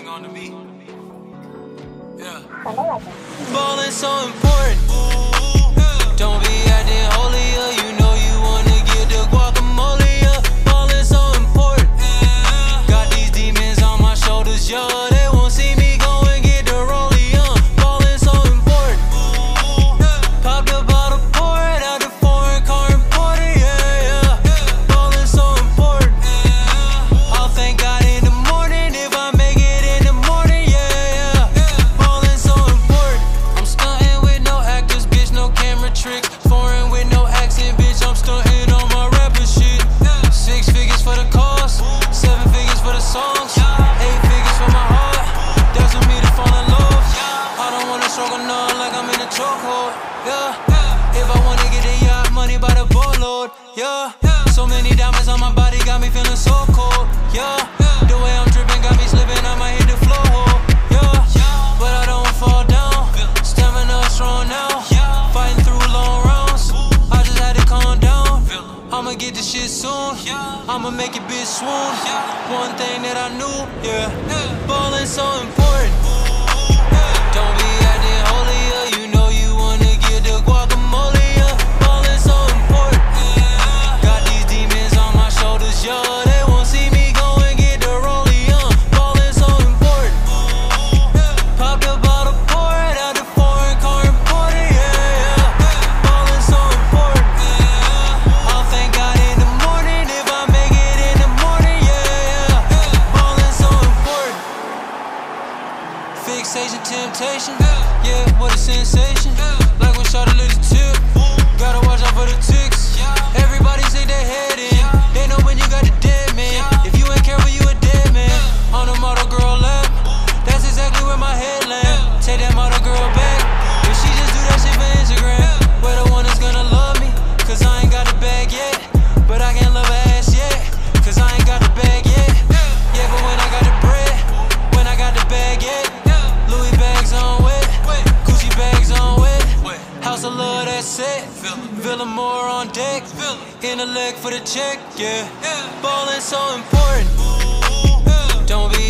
on the beat. Yeah. Ballin' so important. Don't be acting holier. You know you wanna get the guacamole up. Ballin' so important. Got these demons on my shoulders, yo. They won't see me go and get the rollie on. Ballin' so important. Pop the bottle, pour it out the foreign car importer, yeah, yeah. Ballin' so important. I'll thank God in the morning if I make it in the morning, yeah, yeah. Ballin' so important. I'm stuntin' with no actors, bitch, no camera tricks. Foreign with no accent, bitch, I'm stuntin' on my rapper shit. 6 figures for the cost, 7 figures for the songs, 8 figures for my heart. That's for me to fall in love. I don't wanna struggle none like I'm in a chokehold, yeah. If I wanna get the yacht, money by the boatload, yeah. So many diamonds on my body got me feeling so cold, yeah. The way I'm dripping got me slipping, I might hit the floor hole, yeah. But I don't fall down, stamina strong now. Fighting through long rounds, I just had to calm down. I'ma get this shit soon, I'ma make it bitch swoon. One thing that I knew, yeah, ballin' so important. Don't be acting holier, you know you wanna get the guacamole up. Ballin' so important. Got these demons on my shoulders, yo. They won't see me go and get the rollie on. Ballin' so important. Pop the bottle, pour it out the foreign car importer, yeah, yeah. Ballin' so important. I'll thank God in the morning if I make it in the morning, yeah, yeah. Ballin' so important. Fixation, temptation, yeah, what a sensation. Like when shot a little tip, gotta watch out for the ticks. Everybody say they head in, they know when you got the dead man. If you ain't careful, you a dead man. On the model girl lap, that's exactly where my head land. Take that model girl back, if she just do that shit for Instagram. But the one that's gonna love me, cause I ain't got the bag yet. But I can't love her ass yet, cause I ain't got the bag yet. Yeah, but when I got the bread, when I got the bag yet. Louis bags on wet, Gucci bags on wet. House of love, that's it. Villa more on deck. Intellect for the check, yeah. Ballin' so important. Don't be